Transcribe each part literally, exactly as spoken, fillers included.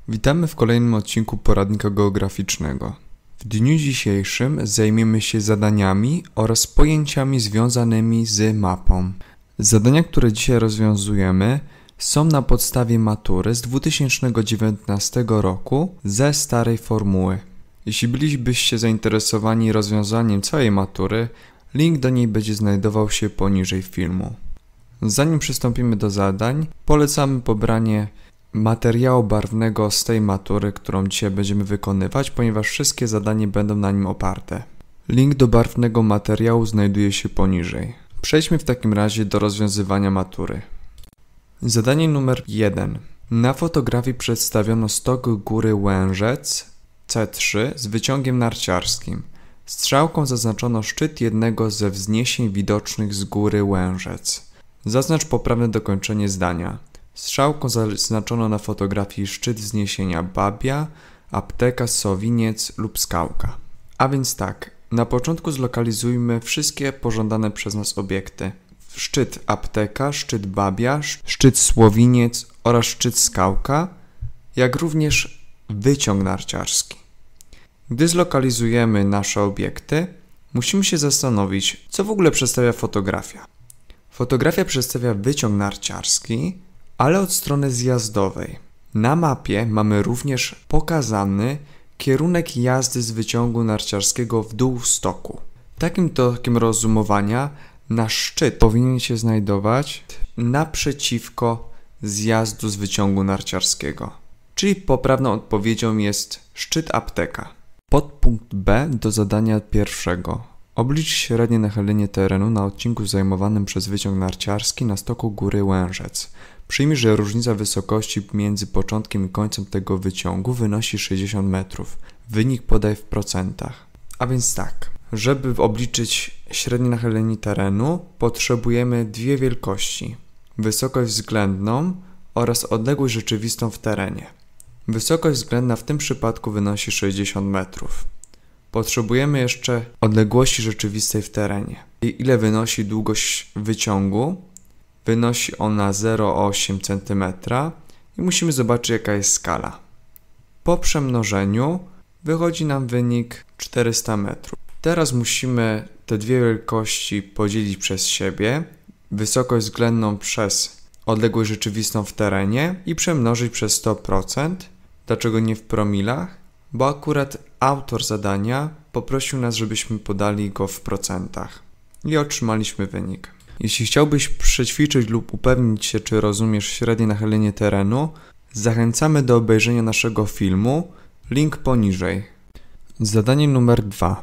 Witamy w kolejnym odcinku poradnika geograficznego. W dniu dzisiejszym zajmiemy się zadaniami oraz pojęciami związanymi z mapą. Zadania, które dzisiaj rozwiązujemy, są na podstawie matury z dwa tysiące dziewiętnastego roku ze starej formuły. Jeśli bylibyście zainteresowani rozwiązaniem całej matury, link do niej będzie znajdował się poniżej filmu. Zanim przystąpimy do zadań, polecamy pobranie materiału barwnego z tej matury, którą dzisiaj będziemy wykonywać, ponieważ wszystkie zadania będą na nim oparte. Link do barwnego materiału znajduje się poniżej. Przejdźmy w takim razie do rozwiązywania matury. Zadanie numer jeden. Na fotografii przedstawiono stok góry Łężec C trzy z wyciągiem narciarskim. Strzałką zaznaczono szczyt jednego ze wzniesień widocznych z góry Łężec. Zaznacz poprawne dokończenie zdania. Strzałką zaznaczono na fotografii szczyt wzniesienia Babia, Apteka, Sowiniec lub Skałka. A więc tak, na początku zlokalizujmy wszystkie pożądane przez nas obiekty. Szczyt Apteka, szczyt Babia, szczyt Słowiniec oraz szczyt Skałka, jak również wyciąg narciarski. Gdy zlokalizujemy nasze obiekty, musimy się zastanowić, co w ogóle przedstawia fotografia. Fotografia przedstawia wyciąg narciarski, ale od strony zjazdowej. Na mapie mamy również pokazany kierunek jazdy z wyciągu narciarskiego w dół stoku. Takim tokiem rozumowania nasz szczyt powinien się znajdować naprzeciwko zjazdu z wyciągu narciarskiego. Czyli poprawną odpowiedzią jest szczyt Apteka. Podpunkt B do zadania pierwszego. Oblicz średnie nachylenie terenu na odcinku zajmowanym przez wyciąg narciarski na stoku góry Łężec. Przyjmij, że różnica wysokości między początkiem i końcem tego wyciągu wynosi sześćdziesiąt metrów. Wynik podaj w procentach. A więc tak, żeby obliczyć średnie nachylenie terenu, potrzebujemy dwie wielkości. Wysokość względną oraz odległość rzeczywistą w terenie. Wysokość względna w tym przypadku wynosi sześćdziesiąt metrów. Potrzebujemy jeszcze odległości rzeczywistej w terenie. I ile wynosi długość wyciągu? Wynosi ona zero przecinek osiem centymetra i musimy zobaczyć, jaka jest skala. Po przemnożeniu wychodzi nam wynik czterysta metrów. Teraz musimy te dwie wielkości podzielić przez siebie, wysokość względną przez odległość rzeczywistą w terenie i przemnożyć przez sto procent. Dlaczego nie w promilach? Bo akurat autor zadania poprosił nas, żebyśmy podali go w procentach. I otrzymaliśmy wynik. Jeśli chciałbyś przećwiczyć lub upewnić się, czy rozumiesz średnie nachylenie terenu, zachęcamy do obejrzenia naszego filmu, link poniżej. Zadanie numer dwa.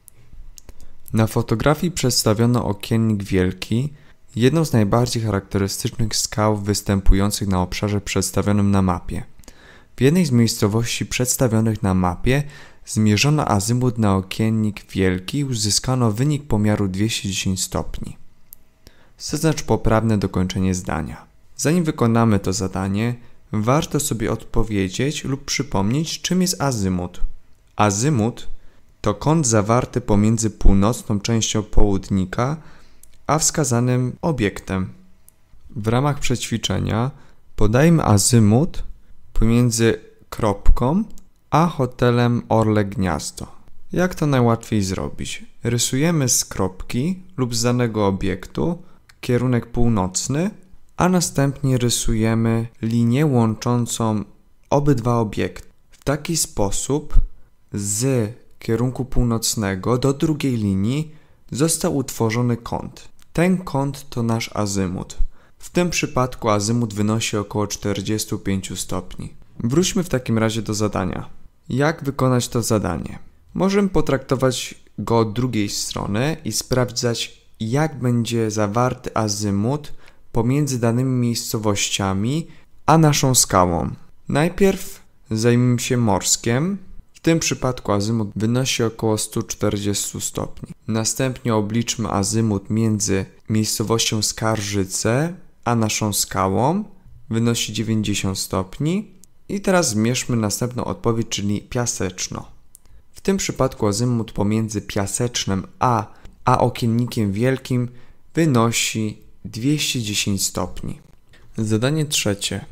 Na fotografii przedstawiono okiennik wielki, jedną z najbardziej charakterystycznych skał występujących na obszarze przedstawionym na mapie. W jednej z miejscowości przedstawionych na mapie zmierzono azymut na okiennik wielki i uzyskano wynik pomiaru dwieście dziesięć stopni. Zaznacz poprawne dokończenie zdania. Zanim wykonamy to zadanie, warto sobie odpowiedzieć lub przypomnieć, czym jest azymut. Azymut to kąt zawarty pomiędzy północną częścią południka a wskazanym obiektem. W ramach przećwiczenia podajmy azymut pomiędzy kropką a hotelem Orle Gniazdo. Jak to najłatwiej zrobić? Rysujemy z kropki lub z danego obiektu kierunek północny, a następnie rysujemy linię łączącą obydwa obiekty. W taki sposób z kierunku północnego do drugiej linii został utworzony kąt. Ten kąt to nasz azymut. W tym przypadku azymut wynosi około czterdzieści pięć stopni. Wróćmy w takim razie do zadania. Jak wykonać to zadanie? Możemy potraktować go od drugiej strony i sprawdzać, jak będzie zawarty azymut pomiędzy danymi miejscowościami a naszą skałą. Najpierw zajmijmy się morskiem. W tym przypadku azymut wynosi około sto czterdzieści stopni. Następnie obliczmy azymut między miejscowością Skarżyce a naszą skałą. Wynosi dziewięćdziesiąt stopni. I teraz zmierzmy następną odpowiedź, czyli Piaseczno. W tym przypadku azymut pomiędzy Piasecznem a, a okiennikiem wielkim wynosi dwieście dziesięć stopni. Zadanie trzecie.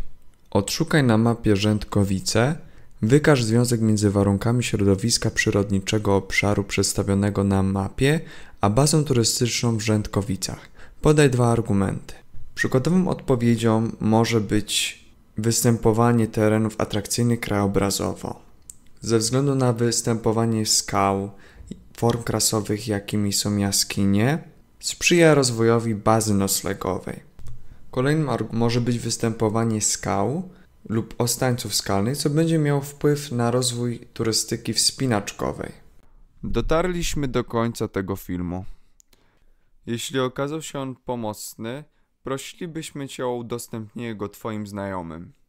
Odszukaj na mapie Rzędkowice. Wykaż związek między warunkami środowiska przyrodniczego obszaru przedstawionego na mapie, a bazą turystyczną w Rzędkowicach. Podaj dwa argumenty. Przykładową odpowiedzią może być występowanie terenów atrakcyjnych krajobrazowo. Ze względu na występowanie skał, form krasowych, jakimi są jaskinie, sprzyja rozwojowi bazy noclegowej. Kolejnym argumentem może być występowanie skał lub ostańców skalnych, co będzie miało wpływ na rozwój turystyki wspinaczkowej. Dotarliśmy do końca tego filmu. Jeśli okazał się on pomocny, prosilibyśmy Cię o udostępnienie go Twoim znajomym.